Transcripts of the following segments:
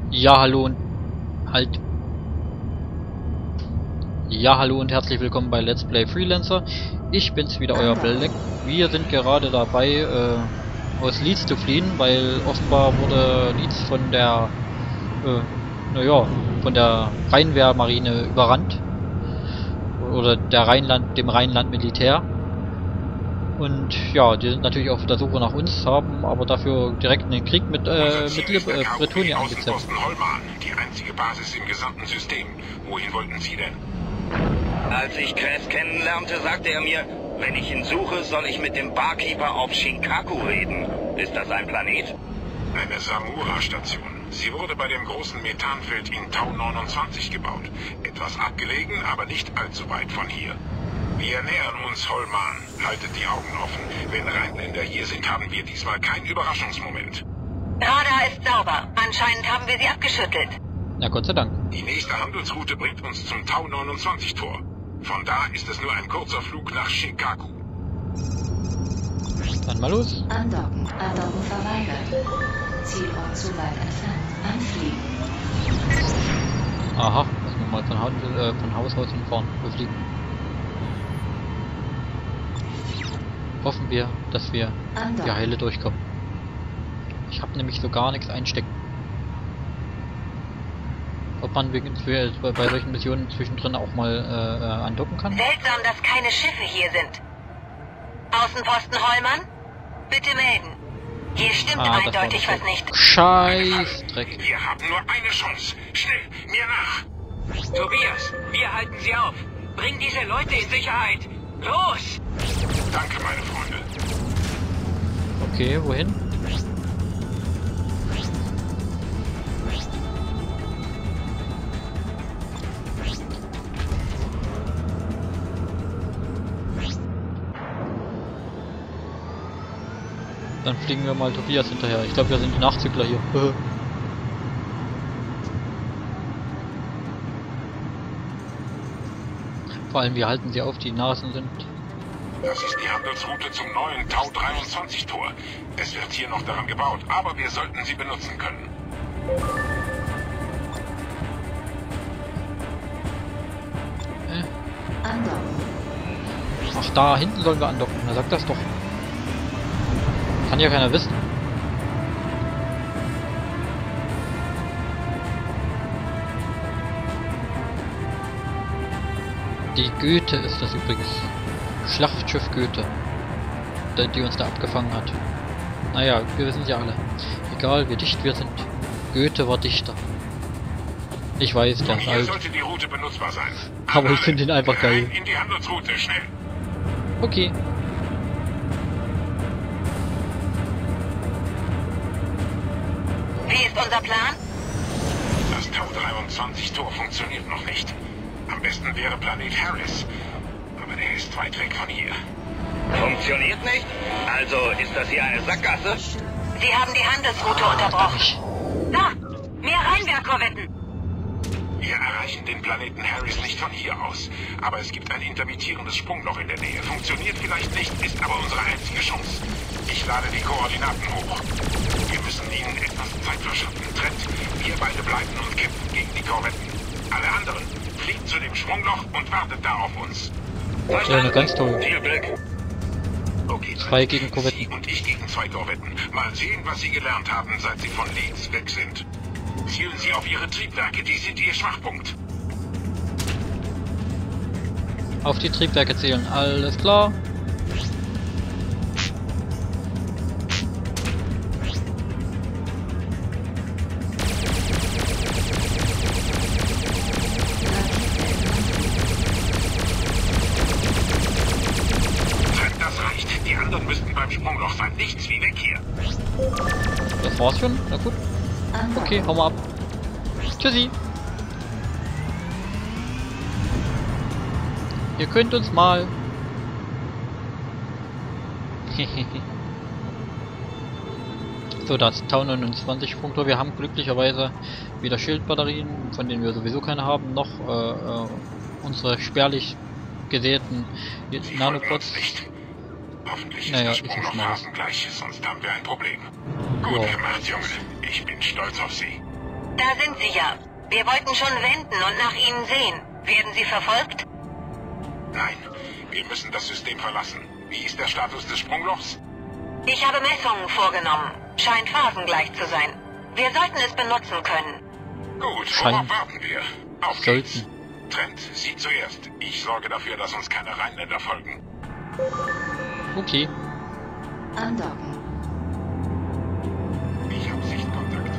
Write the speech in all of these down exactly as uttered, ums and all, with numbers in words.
Ja, hallo und halt. Ja, hallo und herzlich willkommen bei Let's Play Freelancer. Ich bin's wieder, euer Black. Wir sind gerade dabei, äh, aus Leeds zu fliehen, weil offenbar wurde Leeds von der, äh, naja, von der Rheinwehrmarine überrannt. Oder der Rheinland, dem Rheinland-Militär. Und ja, die sind natürlich auf der Suche nach uns, haben aber dafür direkt einen Krieg mit, äh, mit Lib äh, Bretonien angezettelt. Holman, die einzige Basis im gesamten System. Wohin wollten Sie denn? Als ich Kress kennenlernte, sagte er mir, wenn ich ihn suche, soll ich mit dem Barkeeper auf Shinkaku reden. Ist das ein Planet? Eine Samura-Station. Sie wurde bei dem großen Methanfeld in Tau neunundzwanzig gebaut. Etwas abgelegen, aber nicht allzu weit von hier. Wir nähern uns Holman. Haltet die Augen offen. Wenn Rheinländer hier sind, haben wir diesmal keinen Überraschungsmoment. Radar ist sauber. Anscheinend haben wir sie abgeschüttelt. Na, Gott sei Dank. Die nächste Handelsroute bringt uns zum Tau neunundzwanzig Tor. Von da ist es nur ein kurzer Flug nach Shinkaku. Dann mal los. Andocken. Andocken verweigert. Zielort zu weit entfernt. Anfliegen. Aha, müssen wir mal von, Haus, äh, von Haus aus hinfahren. Wir fliegen. Hoffen wir, dass wir die Heile durchkommen. Ich habe nämlich so gar nichts einstecken. Ob man für, bei solchen Missionen zwischendrin auch mal äh, äh, andocken kann? Seltsam, dass keine Schiffe hier sind. Außenposten Hollmann? Bitte melden. Hier stimmt ah, eindeutig was nicht. Scheißdreck. Wir haben nur eine Chance. Schnell, mir nach. Tobias, wir halten sie auf. Bring diese Leute in Sicherheit. Los! Danke, meine Freunde. Okay, wohin? Dann fliegen wir mal Tobias hinterher. Ich glaube, wir sind die Nachzügler hier. Vor allem, wir halten sie auf, die Nasen sind. Das ist die Handelsroute zum neuen Tau dreiundzwanzig Tor. Es wird hier noch daran gebaut, aber wir sollten sie benutzen können. Äh. Andocken. Ach, da hinten sollen wir andocken. Na, sag das doch. Kann ja keiner wissen. Die Goethe ist das übrigens. Schlachtschiff Goethe. Die, die uns da abgefangen hat. Naja, wir wissen ja alle. Egal wie dicht wir sind. Goethe war Dichter. Ich weiß, der ist Hier alt. sollte die Route benutzbar sein. Aber ich finde ihn einfach geil. Rein in die Handelsroute, schnell. Okay. Wie ist unser Plan? Das Tau dreiundzwanzig Tor funktioniert noch nicht. Am besten wäre Planet Harris. Aber der ist weit weg von hier. Funktioniert nicht? Also ist das hier eine Sackgasse? Sie haben die Handelsroute unterbrochen. Da! Mehr Rheinwehrkorvetten! Wir erreichen den Planeten Harris nicht von hier aus. Aber es gibt ein intermittierendes Sprungloch in der Nähe. Funktioniert vielleicht nicht, ist aber unsere einzige Chance. Ich lade die Koordinaten hoch. Wir müssen ihnen etwas Zeit verschaffen. Trennt. Wir beide bleiben und kämpfen gegen die Korvetten. Alle anderen, fliegt zu dem Sprungloch und wartet da auf uns. Ja, ganz toll. Dealblick. Okay, Zwei gegen Korvetten. Sie und ich gegen zwei Korvetten. Mal sehen, was Sie gelernt haben, seit Sie von Leeds weg sind. Zielen Sie auf Ihre Triebwerke, die sind Ihr Schwachpunkt. Auf die Triebwerke zählen, alles klar. Das reicht. Die anderen müssten beim Sprungloch sein. Nichts wie weg hier. Das war's schon? Na gut. Okay, hau mal ab. Tschüssi. Ihr könnt uns mal. So, das Tau neunundzwanzig Punkte. Wir haben glücklicherweise wieder Schildbatterien, von denen wir sowieso keine haben, noch äh, äh, unsere spärlich gesäten Nanobots. Hoffentlich naja, ist das ist ja Sprungloch schmal. rasengleich, sonst haben wir ein Problem. Gut Ja. gemacht, Junge. Ich bin stolz auf Sie. Da sind Sie ja. Wir wollten schon wenden und nach Ihnen sehen. Werden Sie verfolgt? Nein, wir müssen das System verlassen. Wie ist der Status des Sprunglochs? Ich habe Messungen vorgenommen. Scheint phasengleich zu sein. Wir sollten es benutzen können. Gut, Schein- worauf warten wir? Auf geht's. Sollten. Trent, Sie zuerst. Ich sorge dafür, dass uns keine Rheinländer folgen. Okay. Andocken. Ich habe Sichtkontakt.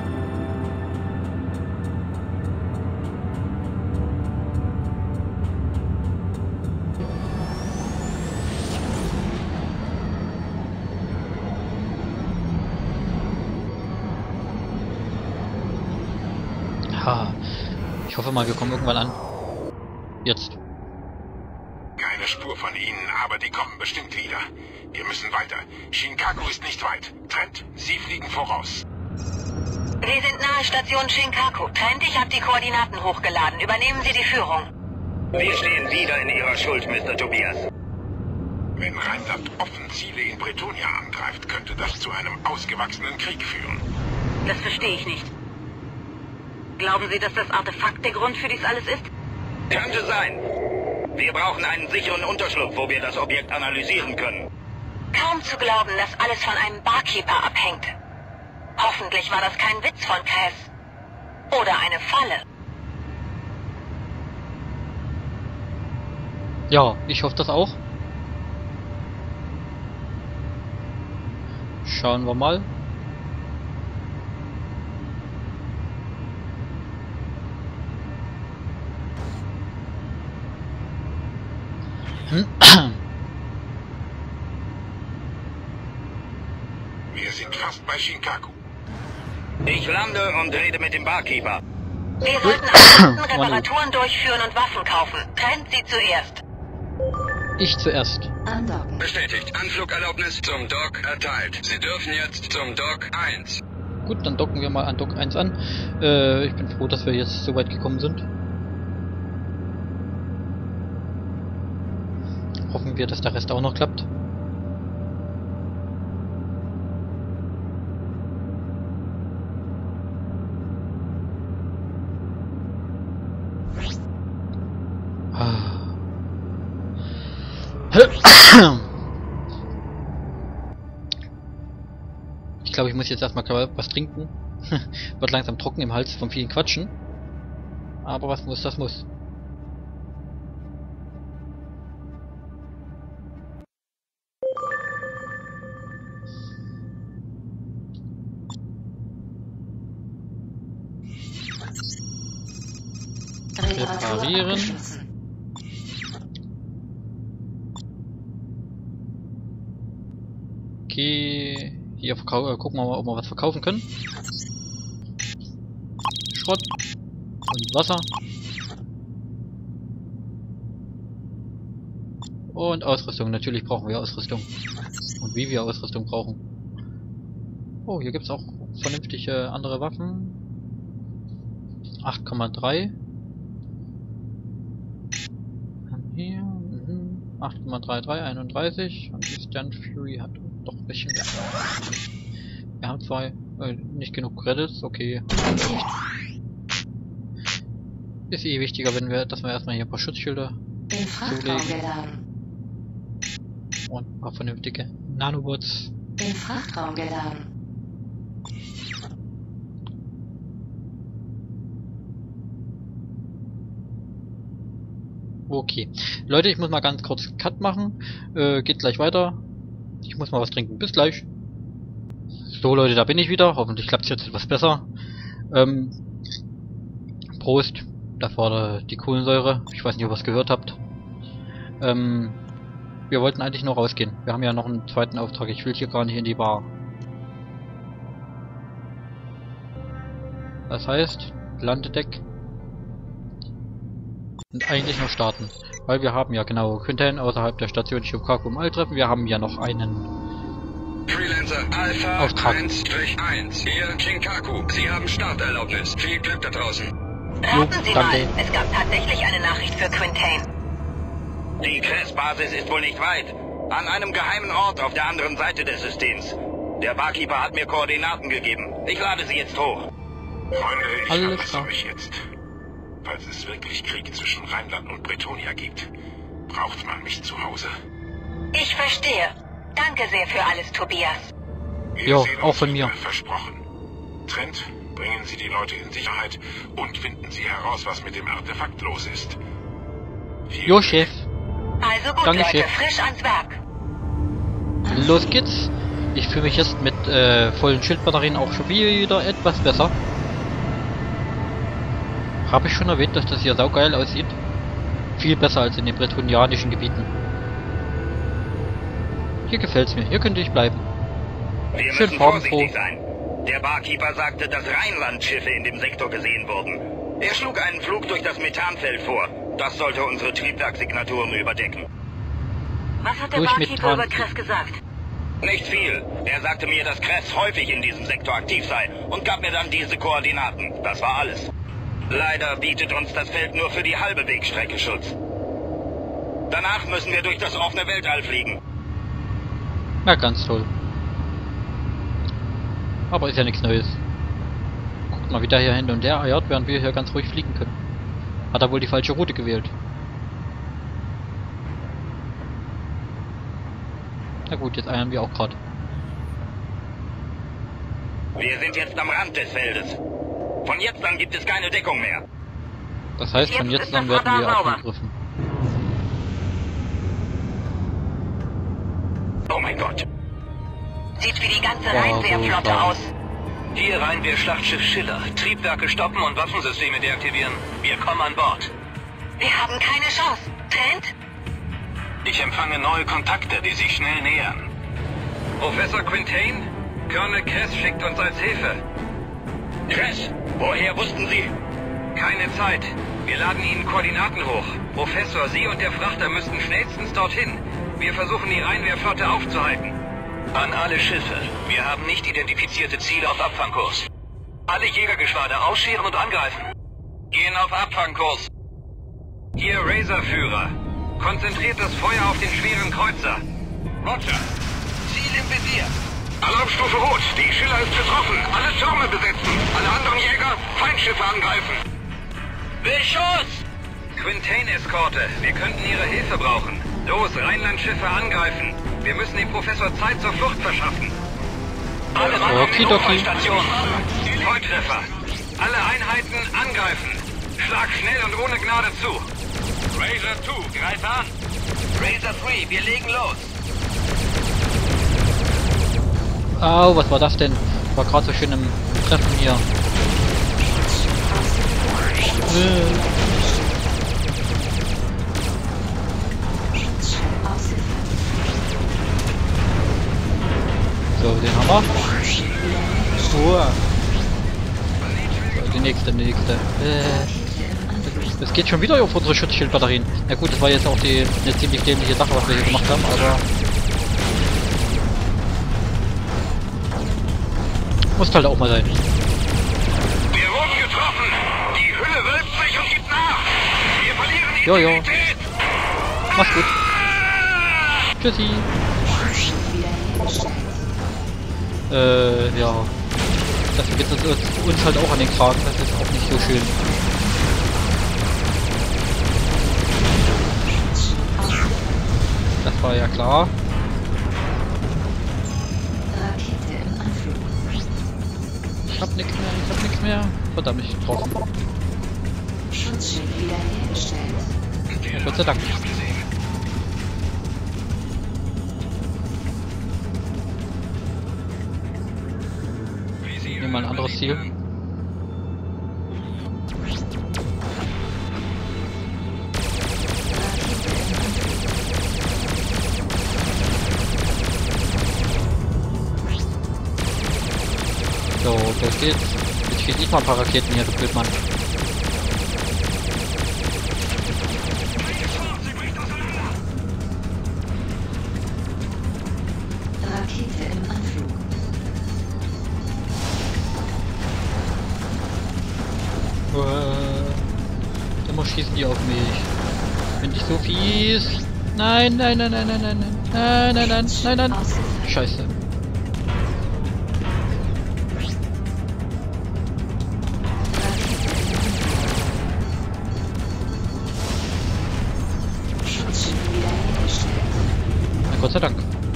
Ha. Ich hoffe mal, wir kommen irgendwann an. Jetzt. Keine Spur von ihnen, aber die kommen bestimmt wieder. Wir müssen weiter. Shinkaku ist nicht weit. Trent, Sie fliegen voraus. Wir sind nahe Station Shinkaku. Trent, ich habe die Koordinaten hochgeladen. Übernehmen Sie die Führung. Wir stehen wieder in Ihrer Schuld, Mister Tobias. Wenn Rheinland offen Ziele in Bretonia angreift, könnte das zu einem ausgewachsenen Krieg führen. Das verstehe ich nicht. Glauben Sie, dass das Artefakt der Grund für dies alles ist? Könnte sein. Wir brauchen einen sicheren Unterschlupf, wo wir das Objekt analysieren können. Kaum zu glauben, dass alles von einem Barkeeper abhängt. Hoffentlich war das kein Witz von Cass. Oder eine Falle. Ja, ich hoffe das auch. Schauen wir mal. Wir sind fast bei Shinkaku. Ich lande und rede mit dem Barkeeper. Wir sollten ansonsten Reparaturen durchführen und Waffen kaufen. Trent, Sie zuerst. Ich zuerst. Andocken. Bestätigt. Anflugerlaubnis zum Dock erteilt. Sie dürfen jetzt zum Dock eins. Gut, dann docken wir mal an Dock eins an. Äh, ich bin froh, dass wir jetzt so weit gekommen sind. Hoffen wir, dass der Rest auch noch klappt. Ich glaube, ich muss jetzt erstmal was trinken. Wird langsam trocken im Hals vom vielen Quatschen. Aber was muss, das muss. Reparatur Reparieren. abgeschlossen. Okay, hier verkau- äh, gucken wir mal, ob wir was verkaufen können. Schrott und Wasser. Und Ausrüstung. Natürlich brauchen wir Ausrüstung. Und wie wir Ausrüstung brauchen. Oh, hier gibt es auch vernünftige andere Waffen. acht Komma drei. Hier. Mhm. acht Komma drei drei, einunddreißig. Und die Stand Fury hat doch ein bisschen mehr. Wir haben zwei, äh, nicht genug Credits, okay. Ist eh wichtiger, wenn wir, dass wir erstmal hier ein paar Schutzschilder Den Frachtraum zulegen. geladen. Und ein paar vernünftige Nanobots. Den Frachtraum geladen. Okay. Leute, ich muss mal ganz kurz einen Cut machen. Äh, geht gleich weiter. Ich muss mal was trinken. Bis gleich. So Leute, da bin ich wieder. Hoffentlich klappt es jetzt etwas besser. Ähm, Prost. Da war die Kohlensäure. Ich weiß nicht, ob ihr es gehört habt. Ähm, wir wollten eigentlich nur rausgehen. Wir haben ja noch einen zweiten Auftrag. Ich will hier gar nicht in die Bar. Das heißt, Landedeck. Und eigentlich noch starten. Weil wir haben ja genau Quinten außerhalb der Station Shinkaku im All treffen. Wir haben ja noch einen Freelancer Alpha Auftrag. eins eins. Hier Shinkaku. Sie haben Starterlaubnis. Viel Glück da draußen. Raten Sie danke. mal, es gab tatsächlich eine Nachricht für Quintain. Die Crest-Basis ist wohl nicht weit. An einem geheimen Ort auf der anderen Seite des Systems. Der Barkeeper hat mir Koordinaten gegeben. Ich lade sie jetzt hoch. Freunde, ich Alles habe es klar. euch jetzt. Falls es wirklich Krieg zwischen Rheinland und Bretonia gibt, braucht man mich zu Hause. Ich verstehe. Danke sehr für alles, Tobias. Wir Jo, sehen auch uns von mir. wieder, versprochen. Trent, bringen Sie die Leute in Sicherheit und finden Sie heraus, was mit dem Artefakt los ist. Viel Jo, Glück. Chef. Also gut, Danke, Leute, Chef. frisch ans Werk. Los geht's. Ich fühle mich jetzt mit äh, vollen Schildbatterien auch schon wieder etwas besser. Habe ich schon erwähnt, dass das hier saugeil aussieht? Viel besser als in den bretonianischen Gebieten. Hier gefällt's mir. Hier könnte ich bleiben. Wir Schön müssen farbenfroh. vorsichtig sein. Der Barkeeper sagte, dass Rheinland-Schiffe in dem Sektor gesehen wurden. Er schlug einen Flug durch das Methanfeld vor. Das sollte unsere Triebwerkssignaturen überdecken. Was hat der Durch Barkeeper Methan- über Kress gesagt? Nicht viel. Er sagte mir, dass Kress häufig in diesem Sektor aktiv sei und gab mir dann diese Koordinaten. Das war alles. Leider bietet uns das Feld nur für die halbe Wegstrecke Schutz. Danach müssen wir durch das offene Weltall fliegen. Ja, ganz toll. Aber ist ja nichts Neues. Guckt mal, wie der hier hin und her eiert, während wir hier ganz ruhig fliegen können. Hat er wohl die falsche Route gewählt. Na gut, jetzt eiern wir auch gerade. Wir sind jetzt am Rand des Feldes. Von jetzt an gibt es keine Deckung mehr. Das heißt, von Jetzt jetzt ist an das werden wir Radar sauber. angegriffen. Oh mein Gott. Sieht wie die ganze Ja, Rheinwehrflotte so, so. aus. Hier Rheinwehr-Schlachtschiff Schiller. Triebwerke stoppen und Waffensysteme deaktivieren. Wir kommen an Bord. Wir haben keine Chance. Trent? Ich empfange neue Kontakte, die sich schnell nähern. Professor Quintain? Colonel Kress schickt uns als Hilfe. Kress, woher wussten Sie? Keine Zeit. Wir laden Ihnen Koordinaten hoch. Professor, Sie und der Frachter müssten schnellstens dorthin. Wir versuchen, die Rheinwehrflotte aufzuhalten. An alle Schiffe. Wir haben nicht identifizierte Ziele auf Abfangkurs. Alle Jägergeschwader ausscheren und angreifen. Gehen auf Abfangkurs. Hier Razor-Führer. Konzentriert das Feuer auf den schweren Kreuzer. Roger. Ziel im Visier. Alarmstufe Rot. Die Schiller ist betroffen. Alle Türme besetzen. Alle anderen Jäger Feindschiffe angreifen. Beschuss! Quintain-Eskorte. Wir könnten Ihre Hilfe brauchen. Los, Rheinland-Schiffe angreifen. Wir müssen dem Professor Zeit zur Flucht verschaffen. Alle Mann auf die Okidoki. Notfallstation. Volltreffer. Alle Einheiten angreifen. Schlag schnell und ohne Gnade zu. Razor zwei, greif an. Razor drei, wir legen los. Au, was war das denn? War gerade so schön im Treffen hier. Äh. So, den haben wir. Uah. So, die nächste, die nächste. Äh. Das geht schon wieder auf unsere Schutzschildbatterien. Na gut, das war jetzt auch die eine ziemlich dämliche Sache, was wir hier gemacht haben, aber muss halt auch mal sein. Wir wurden getroffen. Die Hülle wölbt sich und gibt nach. Wir verlieren die Jo, jo. Integrität. Mach's gut. Tschüssi. Äh, ja. Dafür geht es uns halt auch an den Kragen. Das ist auch nicht so schön. Das war ja klar. Rakete im Anflug. Ich hab nichts mehr, ich hab nichts mehr. Verdammt, ich brauch. Schutzschild wiederhergestellt. Ja, Gott sei Dank. Nehmen wir mal ein anderes Ziel. So, los geht's. Jetzt schieß ich mal ein paar Raketen hier, du Blödmann. Rakete im Anflug. Äh, immer schießen die auf mich. Bin ich so fies? Nein, nein, nein, nein, nein, nein, nein, nein, nein, nein, nein, nein. Scheiße. Gott sei Dank.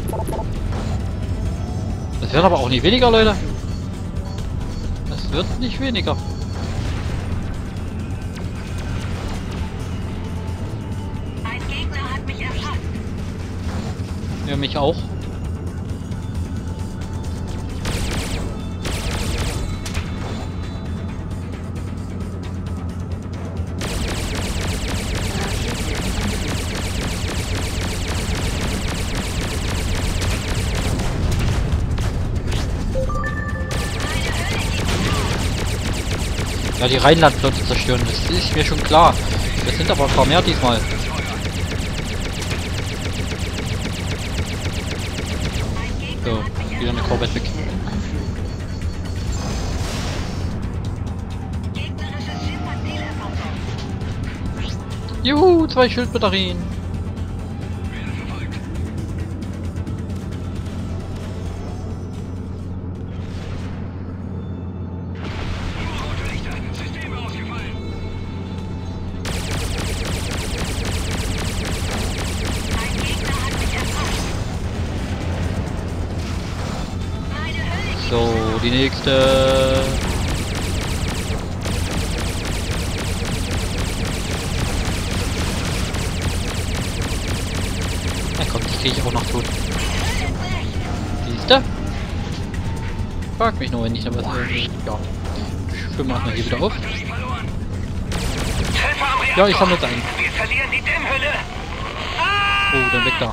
Das werden aber auch nicht weniger, Leute. Das wird nicht weniger. Ein Gegner hat mich erfasst. Ja, mich auch. Ja, die Rheinlandflotte zerstören, das ist mir schon klar. Das sind aber ein paar mehr diesmal. So, wieder eine Korvette weg. Juhu, zwei Schildbatterien. So, die nächste. Na komm, die kriege ich auch noch tot. Siehste? Frag mich nur, wenn ich da was. Äh, ja. Ich schwimme mal hier wieder auf. Ja, ich sammle jetzt ein. Wir verlieren die Dämmhülle. Oh, dann weg da.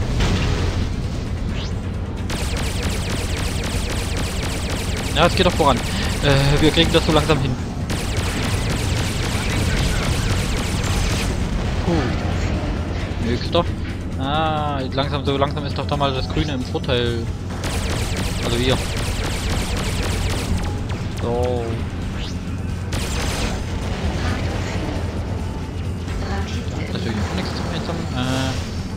Ja, es geht doch voran. Äh, wir kriegen das so langsam hin. Puh. Nächster. Ah, langsam, so langsam ist doch da mal das Grüne im Vorteil. Also wir. So. Da ist natürlich auch nichts zum Einsammeln. Äh.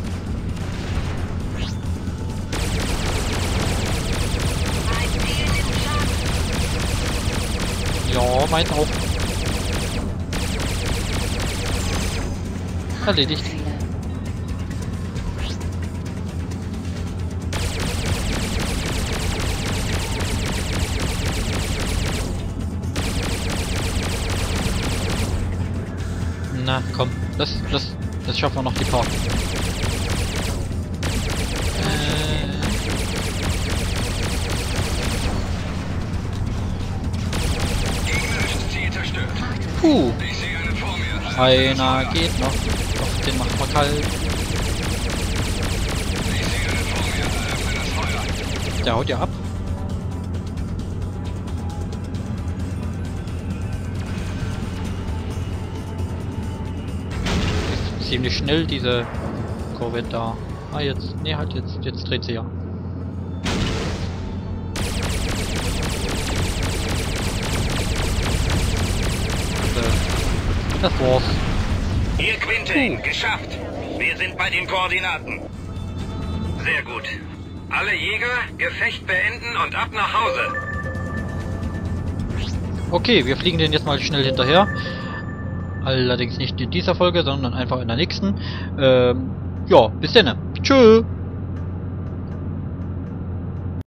Ja, meins auch. Erledigt. Na, komm. Das, das, das schaffen wir noch die paar. Puh. Einer geht noch. Doch, den macht man kalt. Der haut ja ab. Ist ziemlich schnell diese Korvette da. Ah, jetzt. Nee, halt jetzt. Jetzt dreht sie ja. Das war's. Hier Quinten, geschafft. Wir sind bei den Koordinaten. Sehr gut. Alle Jäger, Gefecht beenden und ab nach Hause. Okay, wir fliegen den jetzt mal schnell hinterher. Allerdings nicht in dieser Folge, sondern einfach in der nächsten. Ähm, ja, bis dann. Tschö.